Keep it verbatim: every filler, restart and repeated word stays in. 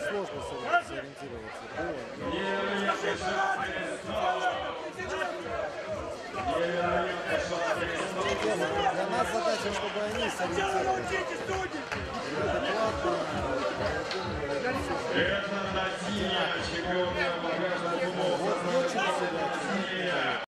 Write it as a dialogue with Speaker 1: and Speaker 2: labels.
Speaker 1: сложно сориентироваться. Для нас задача, чтобы они сориентировались.
Speaker 2: Это Россия, чемпион мира по каждому.